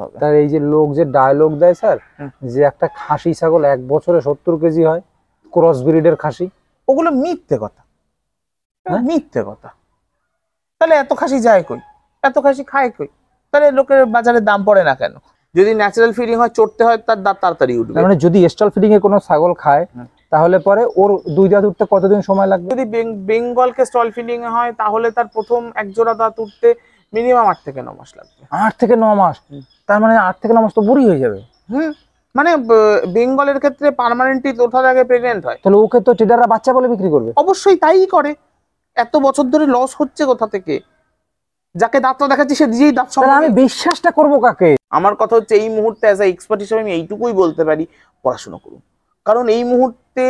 হবে। তার এই যে লোক যে ডায়লগ দেয় স্যার, যে একটা খাসি ছাগল 1 বছরে 70 কেজি হয়, ক্রস ব্রিডের খাসি, ওগুলো মিথ্যে কথা, মিথ্যে কথা। তাহলে এত খাসি যায় কই, এত খাসি খায় কই, তাহলে লোকের বাজারে দাম পড়ে না কেন? যদি ন্যাচারাল ফিডিং হয়, চড়তে হয়, তার দাঁত তাড়াতাড়ি উঠবে। মানে যদি স্টল ফিডিং এ কোনো ছাগল খায় তাহলে পরে ওর 2 দাঁত উঠতে কতদিন সময় লাগবে? যদি বেঙ্গলকে স্টল ফিডিং এ হয় তাহলে তার প্রথম 1 জোড়া দাঁত উঠতে মিনিমাম 8 থেকে 9 মাস লাগবে। 8 থেকে 9 মাস? তার মানে 8 থেকে 9 মাস তো বুড়ি হয়ে যাবে। মানে বেঙ্গলের ক্ষেত্রে পার্মানেন্টলি ওঠার আগে প্রেগন্যান্ট হয়। তাহলে ওকে তো ট্রেডাররা বাচ্চা বলে বিক্রি করবে। অবশ্যই তাই করে। এত বছর ধরে লস হচ্ছে কোথা থেকে? যাকে দাঁতটা দেখাচ্ছি সে নিজেই দাঁত তাহলে আমি বিশ্বাসটা করব কাকে? আমার কথা হচ্ছে এই মুহূর্তে অ্যাজ আ এক্সপার্ট হিসেবে আমি এইটুকুই বলতে পারি, পড়াশোনা করুন। কারণ এই মুহূর্তে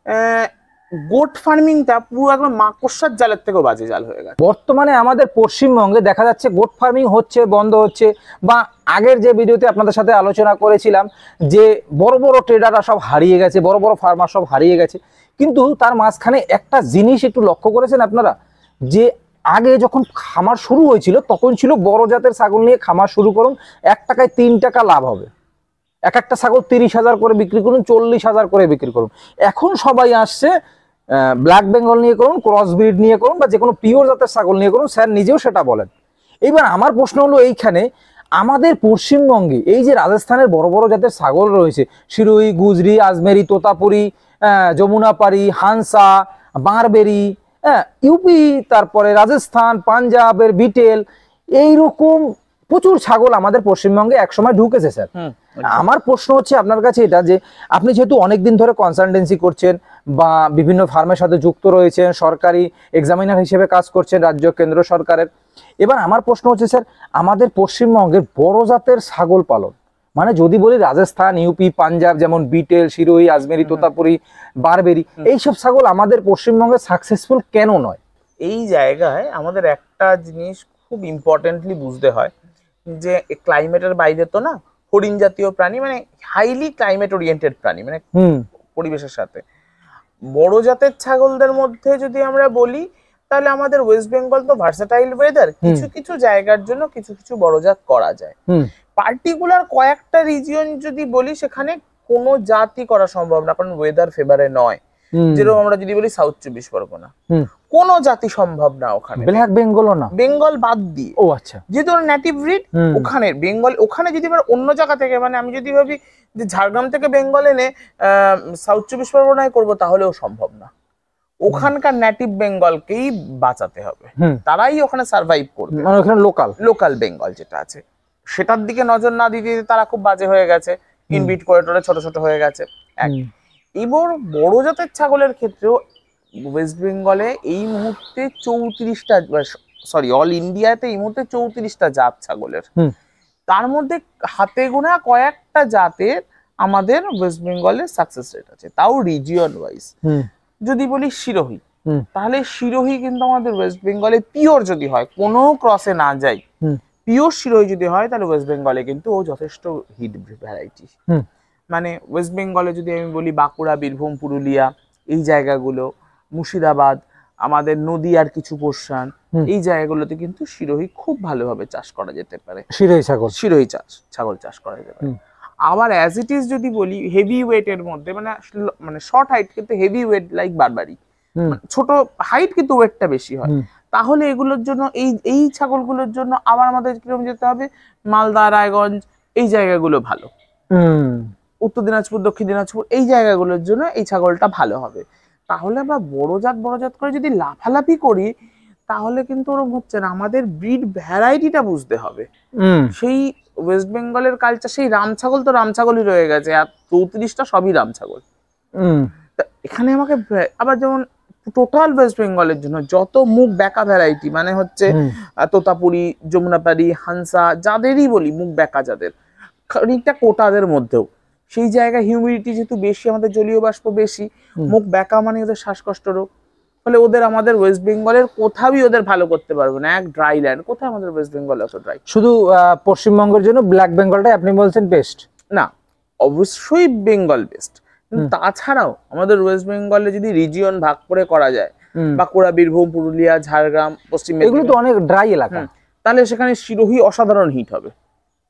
গোট ফার্মিংটা পুরো একদম মাকড়সার জালের থেকেও বাজে জাল হয়ে গেছে। বর্তমানে আমাদের পশ্চিমবঙ্গে দেখা যাচ্ছে গোট ফার্মিং হচ্ছে, বন্ধ হচ্ছে, বা আগের যে ভিডিওতে আপনাদের সাথে আলোচনা করেছিলাম যে বড় বড় ট্রেডাররা সব হারিয়ে গেছে, বড় বড় ফার্মার সব হারিয়ে গেছে। কিন্তু তার মাঝখানে একটা জিনিস একটু লক্ষ্য করেছেন আপনারা, যে আগে যখন খামার শুরু হয়েছিল তখন ছিল বড় জাতের ছাগল নিয়ে খামার শুরু করুন, 1 টাকায় 3 টাকা লাভ হবে, এক একটা ছাগল 30,000 করে বিক্রি করুন, 40,000 করে বিক্রি করুন। এখন সবাই আসছে ব্ল্যাক বেঙ্গল নিয়ে করুন, ক্রস ব্রিড নিয়ে করুন, বা যে কোনো পিওর জাতের ছাগল নিয়ে করুন, স্যার নিজেও সেটা বলেন। এইবার আমার প্রশ্ন হলো এইখানে, আমাদের পশ্চিমবঙ্গে এই যে রাজস্থানের বড় বড় জাতের ছাগল রয়েছে, সিরোহি, গুজরি, আজমেরি, তোতাপুরি, যমুনাপাড়ি, হানসা, বাঁরবেরি, ইউপি, তারপরে রাজস্থান, পাঞ্জাবের বিটেল, এইরকম প্রচুর ছাগল আমাদের পশ্চিমবঙ্গে একসময় ঢুকেছে স্যার। আমার প্রশ্ন হচ্ছে আপনার কাছে এটা, যে আপনি যেহেতু অনেকদিন ধরে কনসালটেন্সি করছেন বা বিভিন্ন ফার্মের সাথে যুক্ত রয়েছেন, সরকারি এক্সামিনার হিসেবে কাজ করছেন রাজ্য কেন্দ্র সরকারের, এবার আমার প্রশ্ন হচ্ছে স্যার, আমাদের পশ্চিমবঙ্গের বড় জাতের ছাগল পালন, মানে যদি বলি রাজস্থান, ইউপি, পাঞ্জাব, যেমন বিটেল, সিরোহি, আজমেরি, তোতাপুরি, বারবেরি, এইসব ছাগল আমাদের পশ্চিমবঙ্গে সাকসেসফুল কেন নয়? এই জায়গায় আমাদের একটা জিনিস খুব ইম্পর্টেন্টলি বুঝতে হয়, যে ক্লাইমেটের বাইরে তো না, হরিণ জাতীয় প্রাণী, মানে হাইলি ক্লাইমেট ওরিয়েন্টেড প্রাণী, মানে পরিবেশের সাথে। বড় জাতের ছাগলদের মধ্যে যদি আমরা বলি, তাহলে আমাদের ওয়েস্ট বেঙ্গল তো ভার্সাটাইল ওয়েদার, কিছু কিছু জায়গার জন্য কিছু কিছু বড় জাত করা যায়। পার্টিকুলার কয়েকটা রিজিয়ন যদি বলি, সেখানে কোনো জাতই করা সম্ভব না, কারণ ওয়েদার ফেভারে নয়। যেরকম আমরা যদি বলি সাউথ 24 পরগনা, কোনো জাতি সম্ভব না ওখানে, ব্ল্যাক বেঙ্গলও না, বেঙ্গল বাদ দিয়ে। ও আচ্ছা, যেহেতু নেটিভ ব্রিড ওখানে বেঙ্গল, ওখানে যদি অন্য জায়গা থেকে, মানে আমি যদি ভাবি যে ঝাড়গ্রাম থেকে বেঙ্গল এনে সাউথ 24 পরগনায় করবো, তাহলেও সম্ভব না। ওখানকার নেটিভ বেঙ্গলকেই বাঁচাতে হবে, তারাই ওখানে সার্ভাইভ করবে। মানে ওখানে লোকাল বেঙ্গল যেটা আছে সেটার দিকে নজর না দিতে তারা খুব বাজে হয়ে গেছে, ইনবিট করে টোরে ছোট ছোট হয়ে গেছে। এবার বড় জাতের ছাগলের ক্ষেত্রেও ওয়েস্ট বেঙ্গলে এই মুহূর্তে 34টা, সরি অল ইন্ডিয়াতে এই মুহূর্তে 34টা জাত ছাগলের, তার মধ্যে হাতে গোনা কয়েকটা জাতের আমাদের ওয়েস্ট বেঙ্গলে সাকসেস রেট আছে, তাও রিজিয়ন ওয়াইজ। যদি বলি সিরোহি, তাহলে সিরোহি কিন্তু আমাদের ওয়েস্ট বেঙ্গলে পিওর যদি হয়, কোনো ক্রসে না যাই, পিওর সিরোহি যদি হয়, তাহলে ওয়েস্ট বেঙ্গলে কিন্তু ও যথেষ্ট হিট ভ্যারাইটি। মানে ওয়েস্ট বেঙ্গলে যদি আমি বলি বাঁকুড়া, বীরভূম, পুরুলিয়া, এই জায়গাগুলো, মুর্শিদাবাদ, আমাদের নদীয়ার কিছু পোর্শন, এই জায়গাগুলোতে কিন্তু সিরোহি খুব ভালোভাবে চাষ করা যেতে পারে, সিরোহি ছাগল চাষ করা যেতে পারে। আবার অ্যাজ ইট ইজ যদি বলি হেভি ওয়েটের মধ্যে, মানে শর্ট হাইট কিন্তু হেভি ওয়েট লাইক বারবারি, ছোট হাইট কিন্তু ওয়েটটা বেশি হয়, তাহলে এগুলোর জন্য এই ছাগলগুলোর জন্য আবার আমাদের কিরকম যেতে হবে, মালদা, রায়গঞ্জ, এই জায়গাগুলো ভালো, উত্তর দিনাজপুর, দক্ষিণ দিনাজপুর, এই জায়গাগুলোর জন্য এই ছাগলটা ভালো হবে। তাহলে আমরা বড় জাত করে যদি লাফালাফি করি, তাহলে কিন্তু ওরকম হচ্ছে না। আমাদের ব্রিড ভ্যারাইটিটা বুঝতে হবে। সেই ওয়েস্ট বেঙ্গলের কালচার, সেই রাম ছাগল তো রাম ছাগলই রয়ে গেছে, আর 34টা সবই রাম ছাগল। এখানে আমাকে আবার যেমন টোটাল ওয়েস্ট বেঙ্গলের জন্য যত মুখ বেঁকা ভ্যারাইটি, মানে হচ্ছে তোতাপুরি, যমুনাপাড়ি, হানসা, যাদেরই বলি মুখ বেঁকা যাদের, খানিকটা কোটাদের মধ্যেও সেই জায়গায় হিউমিডিটি যেহেতু বেশি, আমাদের জলীয় বাষ্প বেশি, মুখ বেঁকা মানে ওদের শ্বাসকষ্ট রোগ, ফলে ওদের আমাদের ওয়েস্ট বেঙ্গলের কোথাওই ওদের ভালো করতে পারবে না। এক ড্রাই ল্যান্ড, কোথায় আমাদের ওয়েস্ট বেঙ্গল এত ড্রাই? শুধু পশ্চিমবঙ্গের জন্য ব্ল্যাক বেঙ্গলটাই আপনি বলছেন বেস্ট? না, অবশ্যই বেঙ্গল বেস্ট, কিন্তু তাছাড়াও আমাদের ওয়েস্ট বেঙ্গলে যদি রিজিয়ন ভাগ করে করা যায়, বাঁকুড়া, বীরভূম, পুরুলিয়া, ঝাড়গ্রাম, পশ্চিম মেদিনীপুর, এগুলো তো অনেক ড্রাই এলাকা, তাহলে সেখানে সিরোহি অসাধারণ হিট হবে।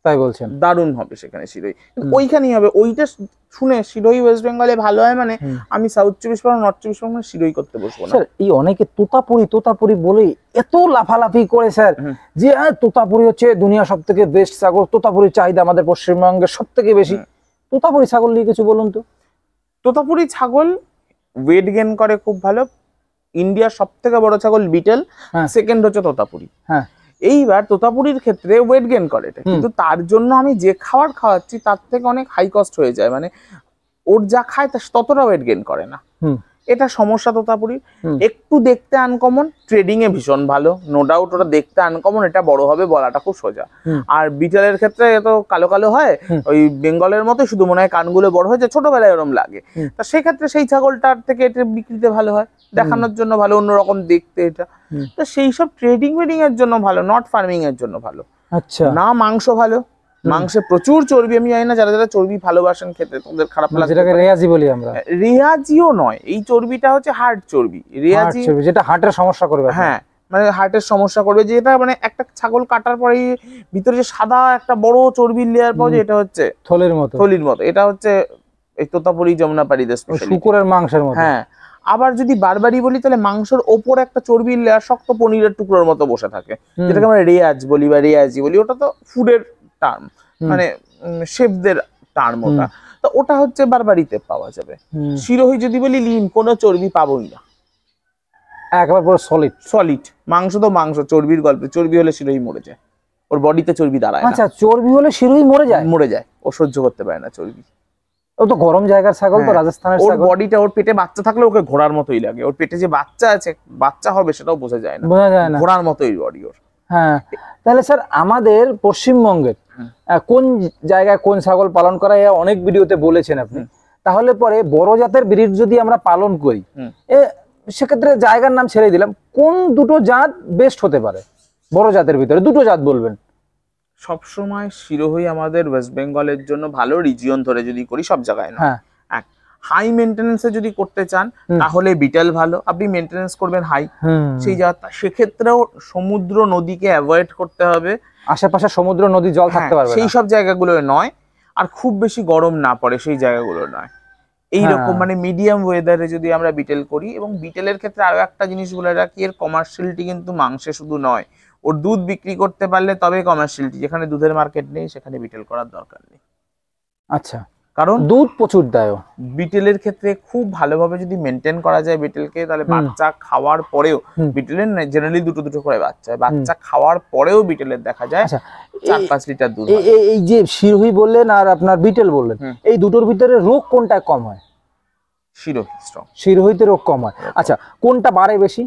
তাই বলছেন? দারুণ হবে সেখানে শিরোহী, ওইখানেই হবে। ওইটা শুনে শিরোহী ওয়েস্ট বেঙ্গলে ভালো হয় মানে আমি সাউথ 24 পরগনা নর্থ 24 পরগনা শিরোহী করতে বসবো না। স্যার এই অনেকে তোতাপুরি বলে এত লাফালাফি করে স্যার, যে তোতাপুরি হচ্ছে দুনিয়া সব থেকে বেস্ট ছাগল, তোতাপুরির চাহিদা আমাদের পশ্চিমবঙ্গের সব থেকে বেশি। তোতাপুরি ছাগল নিয়ে কিছু বলুন তো। তোতাপুরি ছাগল ওয়েট গেইন করে খুব ভালো। ইন্ডিয়ার সব থেকে বড় ছাগল বিটেল, সেকেন্ড হচ্ছে তোতাপুরি। হ্যাঁ, এইবার তোতাপুরির ক্ষেত্রে ওয়েট গেইন করে এটা, কিন্তু তার জন্য আমি যে খাবার খাওয়াচ্ছি তার থেকে অনেক হাই কস্ট হয়ে যায়, মানে ওর যা খায় ততটা ওয়েট গেইন করে না। এটা সমস্যা তোতাপুরির। একটু দেখতে আনকমন, ট্রেডিং এ ভীষণ ভালো, নো ডাউট ওটা দেখতে আনকমন, এটা বড় হবে বলাটা খুব সোজা। আর বিটেলের ক্ষেত্রে এত কালো কালো হয়, ওই বেঙ্গলের মতো শুধু মনে হয় কানগুলো বড় হয়ে যায়, ছোটবেলায় ওরম লাগে। তা সেক্ষেত্রে সেই ছাগলটার থেকে এটা বিক্রিতে ভালো হয়, দেখানোর জন্য ভালো, অন্যরকম দেখতে এটা। তো সেই সব ট্রেডিং ওয়েডিং এর জন্য ভালো, নট ফার্মিং এর জন্য ভালো। আচ্ছা, না মাংস ভালো, মাংসে প্রচুর চর্বি। আমি জানি না যারা যারা চর্বি ভালোবাসেন খেতে তাদের খারাপ লাগে, যেটাকে রেয়াজি বলি আমরা। রেয়াজিও নয়, এই চর্বিটা হচ্ছে হার্ট চর্বি। রেয়াজি যেটা হার্টের সমস্যা করবে। হ্যাঁ, মানে হার্টের সমস্যা করবে, যেটা মানে একটা ছাগল কাটার পরে ভিতরে যে সাদা একটা বড় চর্বির লেয়ার পাওয়া যায়, এটা হচ্ছে থলির মতো। এটা হচ্ছে এই তোতাপুরি যমুনাপাড়িদের স্পেশালিটি, শুকরের মাংসের মতো। হ্যাঁ, আবার যদি বারবারই বলি তাহলে মাংসের ওপর একটা চর্বির লেয়ার শক্ত পনিরের টুকরোর মতো বসে থাকে, যেটাকে আমরা রেয়াজ বলি বা রেয়াজি বলি। ওটা তো ফুডের টার্ম, মানে শেফদের টার্ম ওটা। তো ওটা হচ্ছে বারবারিতে পাওয়া যাবে। শিরোহী যদি বলি লিন, কোনো চর্বি পাবোই না, একবার পুরো সলিড। মাংস তো মাংস, চর্বির গল্পে চর্বি হলে শিরোহী মরে যায়, ওর বডিতে চর্বি দাঁড়ায় না। আচ্ছা, চর্বি হলে শিরোহী মরে যায়, ও সহ্য করতে পারে না চর্বি। ও তো গরম জায়গার ছাগল, তো রাজস্থানের ওর ছাগল। বডিটা, ওর পেটে বাচ্চা থাকলে ওকে ঘোড়ার মতোই লাগে। ওর পেটে যে বাচ্চা আছে, বাচ্চা হবে সেটাও বোঝা যায় না, ঘোড়ার মতোই বডি ওর। হ্যাঁ, তাহলে স্যার আমাদের পশ্চিমবঙ্গের কোন জায়গায় কোন ছাগল পালন করা হয় অনেক ভিডিওতে বলেছেন আপনি। তাহলে পরে বড় জাতের ব্রিড যদি আমরা পালন করি, সেক্ষেত্রে জায়গার নাম ছেড়ে দিলাম, কোন দুটো জাত বেস্ট হতে পারে বড় জাতের ভিতরে? দুটো জাত বলবেন। সবসময় শিরোহী আমাদের ওয়েস্ট বেঙ্গলের জন্য ভালো, রিজিয়ন ধরে যদি করি সব জায়গায় না। হাই মেনটেন্যান্সে যদি করতে চান তাহলে বিটেল ভালো, আপনি মেনটেন্যান্স করবেন হাই সেই জাত। সেক্ষেত্রেও সমুদ্র নদীকে অ্যাভয়েড করতে হবে, আশেপাশে সমুদ্র নদী জল থাকতে পারবে সেই সব জায়গাগুলো নয়, আর খুব বেশি গরম না পড়ে সেই জায়গাগুলো নয়। এইরকম মানে মিডিয়াম ওয়েদারে যদি আমরা বিটেল করি। এবং বিটেলের ক্ষেত্রে আরো একটা জিনিস বলে রাখি, এর কমার্শিয়ালিটি কিন্তু মাংসে শুধু নয়, ওর দুধ বিক্রি করতে পারলে তবে কমার্শিয়ালিটি। যেখানে দুধের মার্কেট নেই সেখানে বিটেল করার দরকার নেই। আচ্ছা, কারণ দুধ প্রচুর দেয় বিটেলের ক্ষেত্রে। খুব ভালোভাবে যদি মেনটেন করা যায় বিটেলকে, তাহলে বাচ্চা খাওয়ার পরেও, বিটেলের জেনারেলি দুটো করে বাচ্চা খাওয়ার পরেও বিটেলের দেখা যায় 4-5 লিটার দুধ। এই যে শিরোহী বললেন আর আপনার বিটেল বললেন, এই দুটোর ভিতরে রোগ কোনটা কম হয়? শিরোহীতে রোগ কম হয়। আচ্ছা, কোনটা বাড়ে বেশি?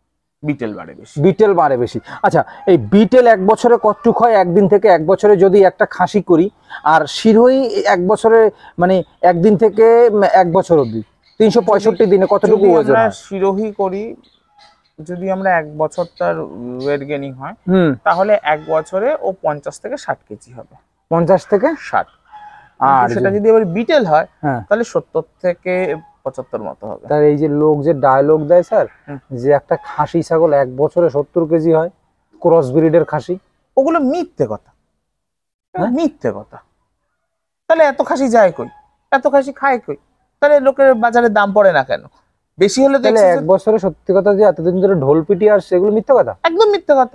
বিটেল বাড়ে বেশি। আচ্ছা, এই বিটেল এক বছরে কতটুক হয়? একদিন থেকে এক বছরে যদি একটা খাসি করি, আর শিরোহী এক বছরে মানে একদিন থেকে এক বছর অবধি 365 দিনে কতটুকু ওজন হয়? শিরোহী করি যদি আমরা এক বছর তার ওয়েট গেইনিং হয়, তাহলে এক বছরে ও 50 থেকে 60 কেজি হবে। 50 থেকে 60। আর সেটা যদি আবার বিটেল হয় তাহলে 70 থেকে 75 মতো হবে। তার এই যে লোক যে ডায়লগ দেয় স্যার, যে একটা খাসি ছাগল এক বছরে 70 কেজি হয়, ক্রস ব্রিডের খাসি, ওগুলো মিথ্যে কথা, মিথ্যে কথা। তাহলে এত খাসি যায় কই, এত খাসি খায় কই? তাহলে লোকের বাজারে দাম পড়ে না কেন? বেশি হলে তাহলে এক বছরে সত্যি কথা যে এতদিন ধরে ঢোল পিটি আর সেগুলো মিথ্যে কথা, একদম মিথ্যে কথা।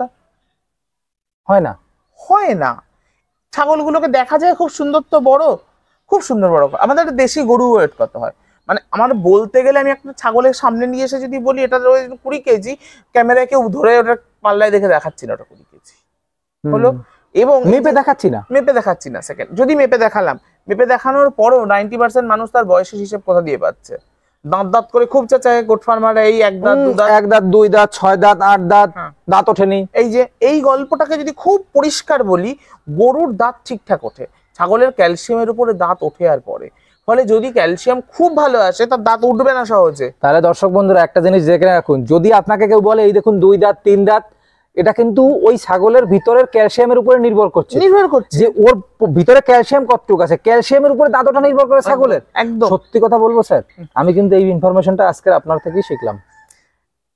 হয় না, হয় না। ছাগলগুলোকে দেখা যায় খুব সুন্দর, তো বড়, খুব সুন্দর বড়। আমাদের দেশি গরু ওয়েট কত হয়, মানে আমার বলতে গেলে আমি একটা ছাগলের সামনে নিয়ে এসে যদি বলি এটা 20 কেজি, ক্যামেরায় কেউ ধরে ওটা পাল্লায় দেখে দেখাচ্ছি না ওটা 20 কেজি হলো। এবং মেপে দেখাচ্ছি না সেকেন্ড যদি মেপে দেখালাম, মেপে দেখানোর পরও 90% মানুষ তার বয়সের হিসেব কোথা দিয়ে পাচ্ছে? দাঁত করে খুব চাচায় গোট ফার্মাররা এই এক দাঁত, এক দাঁত, 2 দাঁত, 6 দাঁত, 8 দাঁত, দাঁত ওঠেনি। এই যে এই গল্পটাকে যদি খুব পরিষ্কার বলি, গরুর দাঁত ঠিকঠাক ওঠে, ছাগলের ক্যালসিয়ামের উপরে দাঁত ওঠে আর পরে। ফলে যদি ক্যালসিয়াম খুব ভালো আসে তার দাঁত উঠবে না সহজে। তাহলে দর্শক বন্ধুরা একটা জিনিস দেখে রাখুন, যদি আপনাকে কেউ বলে এই দেখুন 2 দাঁত 3 দাঁত, এটা কিন্তু ওই ছাগলের ভিতরের ক্যালসিয়ামের উপরে নির্ভর করছে, যে ওর ভিতরে ক্যালসিয়াম কতটুকু আছে, ক্যালসিয়ামের উপরে দাঁতটা নির্ভর করে ছাগলের। একদম সত্যি কথা বলবো স্যার, আমি কিন্তু এই ইনফরমেশনটা আজকে আপনার থেকেই শিখলাম।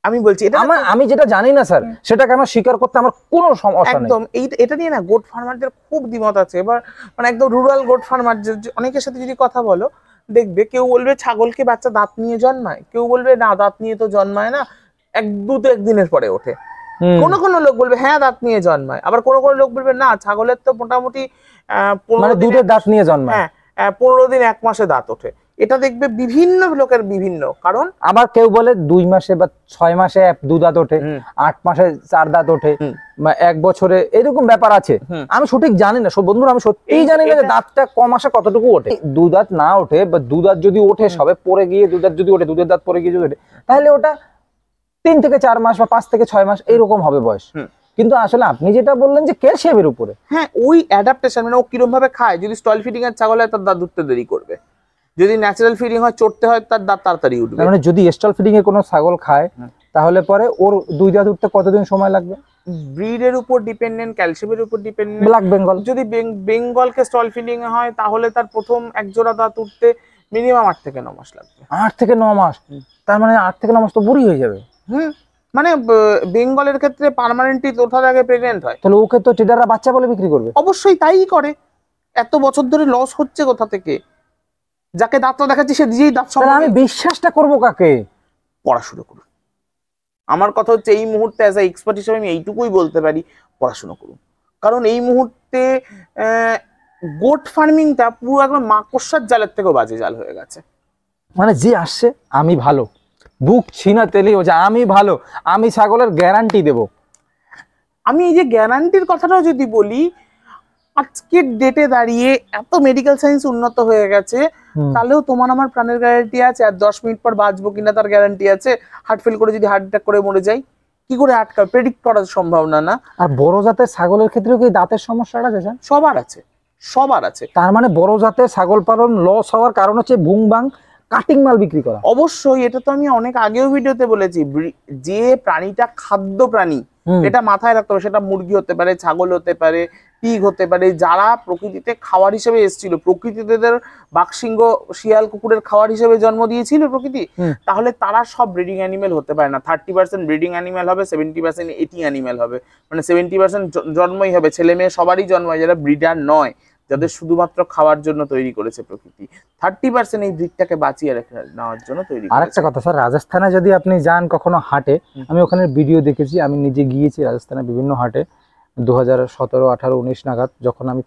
আমি বলছি এটা আমি যেটা জানি না স্যার সেটাকে আমার স্বীকার করতে আমার কোনো সমস্যা নেই। একদম এটা নিয়ে না গোট ফার্মারদের খুব দ্বিমত আছে। এবার মানে একদম রুরাল গোট ফার্মার অনেকের সাথে যদি কথা বলো দেখবে কেউ বলবে ছাগলকে বাচ্চা দাঁত নিয়ে জন্মায়, কেউ বলবে না দাঁত নিয়ে তো জন্মায় না, একদিনের পরে ওঠে। কোনো কোনো লোক বলবে হ্যাঁ দাঁত নিয়ে জন্মায়, আবার কোনো কোনো লোক বলবে না ছাগলের তো মোটামুটি মানে দুধের দাঁত নিয়ে জন্মায়, হ্যাঁ 15 দিন 1 মাসে দাঁত ওঠে। এটা দেখবে বিভিন্ন লোকের বিভিন্ন কারণ। আবার কেউ বলে 2 মাসে বা 6 মাসে 2 দাঁত ওঠে, 8 মাসে 4 দাঁত ওঠে, বা 1 বছরে এরকম ব্যাপার আছে। আমি সঠিক জানি না সব বন্ধুরা, আমি সত্যিই জানি না যে দাঁতটা ক মাসে কতটুকু ওঠে। 2 দাঁত না ওঠে বা 2 দাঁত যদি ওঠে সবে পরে গিয়ে 2 দাঁত যদি ওঠে, দুধের দাঁত পরে গিয়ে যদি ওঠে, তাহলে ওটা 3 থেকে 4 মাস বা 5 থেকে 6 মাস এরকম হবে বয়স। কিন্তু আসলে আপনি যেটা বললেন যে ক্যালসিয়ামের উপরে, হ্যাঁ ওই অ্যাডাপ্টেশন মানে ও কিরকম ভাবে খায়। যদি স্টল ফিডিং এর ছাগল হয় তার দাঁত উঠতে দেরি করবে, যদি ন্যাচারাল ফিডিং হয় চড়তে হয় তার দাঁত তাড়াতাড়ি উঠবে। মানে যদি স্টল ফিডিং এ কোনো ছাগল খায় তাহলে পরে ওর 2 দাঁত উঠতে কতদিন সময় লাগবে? ব্রিডের উপর ডিপেন্ডেন্ট, ক্যালসিয়ামের উপর ডিপেন্ডেন্ট। ব্ল্যাক বেঙ্গল যদি বেঙ্গলকে স্টল ফিডিং এ হয় তাহলে তার প্রথম 1 জোড়া দাঁত উঠতে মিনিমাম 8 থেকে 9 মাস লাগবে। 8 থেকে 9 মাস, তার মানে 8 থেকে 9 মাস তো বুড়ি হয়ে যাবে। মানে বেঙ্গলের ক্ষেত্রে পার্মানেন্টলি ওঠার আগে প্রেগন্যান্ট হয়। তাহলে ওকে তো ট্রেডাররা বাচ্চা বলে বিক্রি করবে। অবশ্যই তাই করে, এত বছর ধরে লস হচ্ছে কোথা থেকে? যাকে দাঁতটা দেখাচ্ছি সে নিজেই দাঁত। তাহলে আমি বিশ্বাসটা করব কাকে? পড়াশোনা করুন। আমার কথা হচ্ছে এই মুহূর্তে অ্যাজ আ এক্সপার্ট হিসেবে আমি এইটুকুই বলতে পারি, পড়াশোনা করুন। কারণ এই মুহূর্তে গোট ফার্মিংটা পুরো একদম মাকড়সার জালের থেকেও বাজে জাল হয়ে গেছে। মানে যে আসছে আমি ভালো, বুক ছিনা তেলি ও যে আমি ভালো, আমি ছাগলের গ্যারান্টি দেব। আমি এই যে গ্যারান্টির কথাটাও যদি বলি, আজকের ডেটে দাঁড়িয়ে এত মেডিকেল সায়েন্স উন্নত হয়ে গেছে, তাহলেও তোমার আমার প্রাণের গ্যারান্টি আছে। আর 10 মিনিট পর বাঁচবো কিনা তার গ্যারান্টি আছে। হার্ট ফেল করে যদি হার্ট অ্যাটাক করে মরে যাই, কি করে আটকাবে? প্রেডিক্ট করার সম্ভাবনা না। আর বড় জাতের ছাগলের ক্ষেত্রেও কি দাঁতের সমস্যাটা আছে? সবার আছে, সবার আছে। তার মানে বড় জাতের ছাগল পালন লস হওয়ার কারণ হচ্ছে বুং বাং কাটিং মাল বিক্রি করা। অবশ্যই, এটা তো আমি অনেক আগেও ভিডিওতে বলেছি। যে প্রাণীটা খাদ্য প্রাণী, এটা মাথায় রাখতে হবে। সেটা মুরগি হতে পারে, ছাগল হতে পারে, পিগ হতে পারে। যারা প্রকৃতিতে খাবার হিসেবে এসেছিল, প্রকৃতিতে বাঘসিংহ শিয়াল কুকুরের খাবার হিসেবে জন্ম দিয়েছিল প্রকৃতি, তাহলে তারা সব ব্রিডিং অ্যানিমেল হতে পারে না। 30% ব্রিডিং অ্যানিমেল হবে, 70% এটিং অ্যানিমেল হবে। মানে 70% জন্মই হবে, ছেলে মেয়ে সবারই জন্ম হয় যারা ব্রিডার নয়, যাদের শুধুমাত্র খাওয়ার জন্য তৈরি করেছে প্রকৃতি। 30% এই ব্রিডটাকে বাঁচিয়ে রেখে নেওয়ার জন্য তৈরি করেছে। আরেকটা কথা স্যার, রাজস্থানে যদি আপনি যান কখনো হাটে, আমি ওখানে ভিডিও দেখেছি, আমি নিজে গিয়েছি রাজস্থানে বিভিন্ন হাটে 2017, 18, 19 নাগাদ, যখন আমি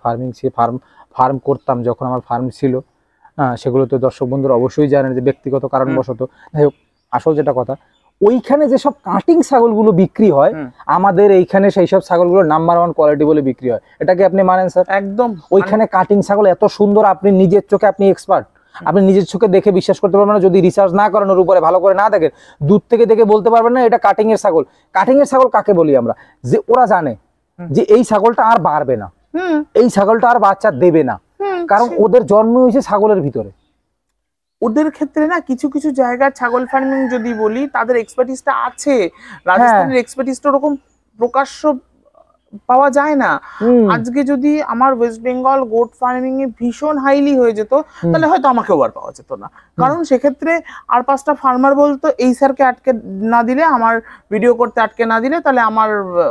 ফার্ম করতাম, যখন আমার ফার্ম ছিল। সেগুলো তো দর্শক বন্ধুরা অবশ্যই জানেন যে ব্যক্তিগত কারণবশত। যাই হোক, আসল যেটা কথা, ওইখানে যেসব কাটিং ছাগলগুলো বিক্রি হয়, আমাদের এইখানে সেই সব ছাগলগুলো নাম্বার 1 কোয়ালিটি বলে বিক্রি হয়। এটাকে আপনি মানেন স্যার? একদম। ওইখানে কাটিং ছাগল এত সুন্দর, আপনি নিজের চোখে, আপনি এক্সপার্ট, আপনি নিজের চোখে দেখে বিশ্বাস করতে পারবেন না। যদি রিসার্চ না করেন, ওর উপরে ভালো করে না দেখেন, দূর থেকে দেখে বলতে পারবেন না এটা কাটিং এর ছাগল। কাটিং এর ছাগল কাকে বলি আমরা? যে ওরা জানে যে এই ছাগলটা আর বাড়বে না, এই ছাগলটা আর বাচ্চা দেবে না, কারণ ওদের জন্ম হয়েছে ছাগলের ভিতরে। ওদের ক্ষেত্রে না কিছু কিছু জায়গায় ছাগল ফার্মিং যদি বলি, তাদের এক্সপার্টিসটা আছে। রাজস্থানের এক্সপার্টিসটা ওরকম প্রকাশ্য পাওয়া যায় না। আজকে যদি আমার ওয়েস্ট বেঙ্গল গোট ফার্মিং এ ভীষণ হাইলি হয়ে যেত, তাহলে হয়তো আমাকেও আর পাওয়া যেত না। কারণ সেক্ষেত্রে আর 5টা ফার্মার বলতো এই স্যারকে আটকে না দিলে, আমার ভিডিও করতে আটকে না দিলে, তাহলে আমার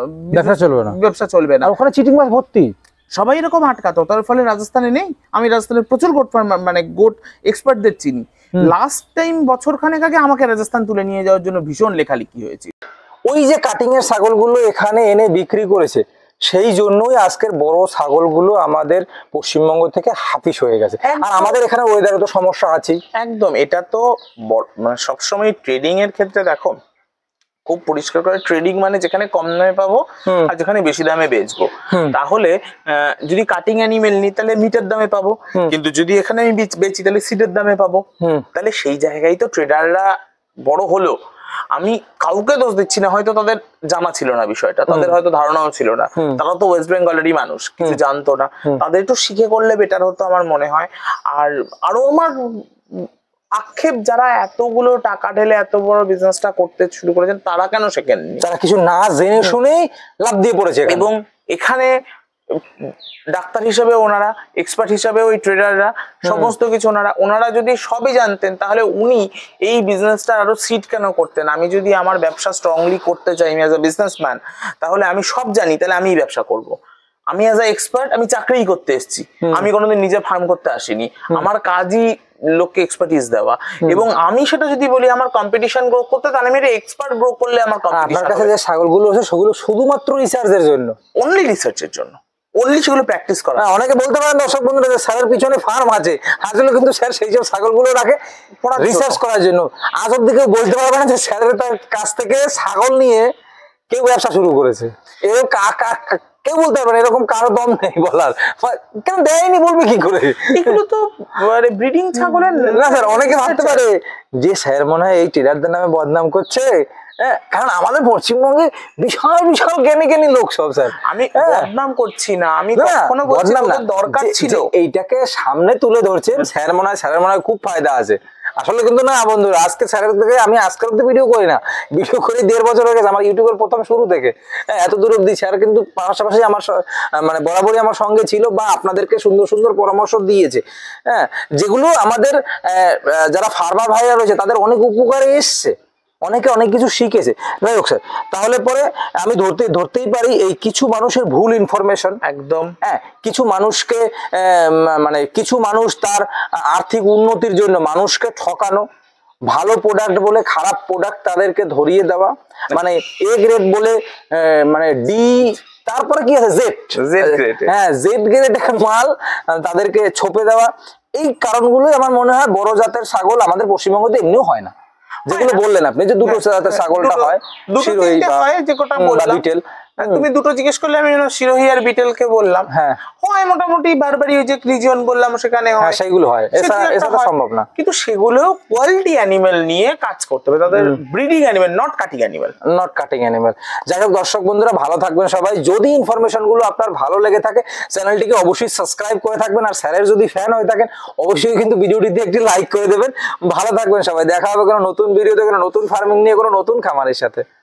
ব্যবসা চলবে না। ওখানে চিটিং মাছ ভর্তি, সবাই এরকম আটকাতো। তার ফলে রাজস্থানে নেই। আমি রাজস্থানের প্রচুর গোট ফার্মার মানে গোট এক্সপার্টদের চিনি। লাস্ট টাইম বছরখানেক আগে আমাকে রাজস্থান তুলে নিয়ে যাওয়ার জন্য ভীষণ লেখালেখি হয়েছে। ওই যে কাটিং এর ছাগলগুলো এখানে এনে বিক্রি করেছে, সেই জন্যই আজকের বড় ছাগলগুলো আমাদের পশ্চিমবঙ্গ থেকে হাফিস হয়ে গেছে। আর আমাদের এখানে ওয়েদারে তো সমস্যা আছেই। একদম। এটা তো মানে সবসময় ট্রেডিং এর ক্ষেত্রে দেখো, খুব পরিষ্কার করে ট্রেডিং মানে যেখানে কম দামে পাবো আর যেখানে বেশি দামে বেচবো। তাহলে যদি কাটিং অ্যানিমেল নিই তাহলে মিটার দামে পাবো, কিন্তু যদি এখানে আমি বেচি তাহলে সিডের দামে পাবো। তাহলে সেই জায়গায় তো ট্রেডাররা বড় হলো। আমি কাউকে দোষ দিচ্ছি না, হয়তো তাদের জানা ছিল না বিষয়টা, তাদের হয়তো ধারণাও ছিল না। তারা তো ওয়েস্ট বেঙ্গলেরই মানুষ, কিছু জানতো না। তাদের একটু শিখে করলে বেটার হতো আমার মনে হয়। আর আরো আমার আক্ষেপ, যারা এতগুলো টাকা ঢেলে এত বড় বিজনেসটা করতে শুরু করেছেন, তারা কেন শেখেননি? তারা কিছু না জেনে শুনেই লাভ দিয়ে পড়েছে। এবং এখানে ডাক্তার হিসেবে ওনারা, এক্সপার্ট হিসেবে ওই ট্রেডাররা, সমস্ত কিছু ওনারা যদি সবই জানতেন, তাহলে উনি এই বিজনেসটা আরো সিট কেন করতেন? আমি যদি আমার ব্যবসা স্ট্রংলি করতে চাই, আমি অ্যাজ আ বিজনেসম্যান, তাহলে আমি সব জানি, তাহলে আমি ব্যবসা করব। আমি অ্যাজ আ এক্সপার্ট, আমি চাকরিই করতে এসেছি, আমি কোনোদিন নিজে ফার্ম করতে আসিনি। আমার কাজই লোককে এক্সপার্টিস দেওয়া, এবং আমি সেটা যদি বলি আমার কম্পিটিশন গ্রো করতে, তাহলে আমি এক্সপার্ট গ্রো করলে আমার আপনার কাছে যে ছাগলগুলো আছে সেগুলো শুধুমাত্র রিসার্চের জন্য, অনলি রিসার্চের জন্য, অনলি সেগুলো প্র্যাকটিস করা। অনেকে বলতে পারেন দর্শক বন্ধুরা যে স্যারের পিছনে ফার্ম আছে, আসলে কিন্তু স্যার সেই সব ছাগলগুলো রাখে রিসার্চ করার জন্য। আজ অব্দি কেউ বলতে পারবে না যে স্যারের কাছ থেকে ছাগল নিয়ে কেউ ব্যবসা শুরু করেছে, এরকম কেউ বলতে পারবে না, এরকম কারো দম নেই বলার। কেন দেয়নি বলবে কি করে? এগুলো তো ব্রিডিং ছাগলের না স্যার, অনেকে ভাবতে পারে যে স্যার মনে হয় এই ট্রেডারদের নামে বদনাম করছে। হ্যাঁ, কারণ আমাদের পশ্চিমবঙ্গে বিশাল বিশাল জ্ঞানী জ্ঞানী লোক সব স্যার। আমি বদনাম করছি না, আমি কখনো বলছি না, দরকার ছিল এইটাকে সামনে তুলে ধরছেন স্যার, স্যারের মনে হয় খুব ফায়দা আছে। আসলে কিন্তু না বন্ধুরা, আজকে স্যারের থেকে আমি আজকের অব্দি ভিডিও করি না, ভিডিও করি 1.5 বছর হয়ে গেছে আমার ইউটিউবের প্রথম শুরু থেকে এত দূর অব্দি। স্যার কিন্তু পাশাপাশি আমার বরাবরই আমার সঙ্গে ছিল, বা আপনাদেরকে সুন্দর সুন্দর পরামর্শ দিয়েছে, হ্যাঁ, যেগুলো আমাদের যারা ফার্মার ভাইরা রয়েছে তাদের অনেক উপকারে এসছে, অনেকে অনেক কিছু শিখেছে। যাই হোক স্যার, তাহলে পরে আমি ধরতেই পারি এই কিছু মানুষের ভুল ইনফরমেশন, একদম, হ্যাঁ, কিছু মানুষকে কিছু মানুষ তার আর্থিক উন্নতির জন্য মানুষকে ঠকানো, ভালো প্রোডাক্ট বলে খারাপ প্রোডাক্ট তাদেরকে ধরিয়ে দেওয়া, এ গ্রেড বলে ডি, তারপরে কি আছে জেড গ্রেড, হ্যাঁ জেড গ্রেডের মাল তাদেরকে ছোপে দেওয়া। এই কারণগুলোই আমার মনে হয় বড় জাতের ছাগল আমাদের পশ্চিমবঙ্গে এমনিও হয় না। যেগুলো বললেন আপনি যে দুটো জাতের ছাগলটা হয়, শিরোহী বা বিটেল, তুমি দুটো জিজ্ঞেস করলে আমি শিরোহী আর বিটেলকে বললাম, হ্যাঁ হয় মোটামুটি বারবারই, ওই যে রিজিয়ন বললাম সেখানে হয়, সেগুলো হয়, এছাড়া সম্ভব না। কিন্তু সেগুলো কোয়ালিটি অ্যানিমেল নিয়ে কাজ করতে হবে, তাদের breeding animal, not cutting animal. যাই হোক দর্শক বন্ধুরা, ভালো থাকবেন সবাই। যদি ইনফরমেশন গুলো আপনার ভালো লেগে থাকে, চ্যানেলটিকে অবশ্যই সাবস্ক্রাইব করে থাকবেন, আর স্যারের যদি ফ্যান হয়ে থাকেন অবশ্যই কিন্তু ভিডিওটিতে একটি লাইক করে দেবেন। ভালো থাকবেন সবাই, দেখা হবে কোনো নতুন ভিডিওতে, কোনো নতুন ফার্মিং নিয়ে, কোনো নতুন খামারের সাথে।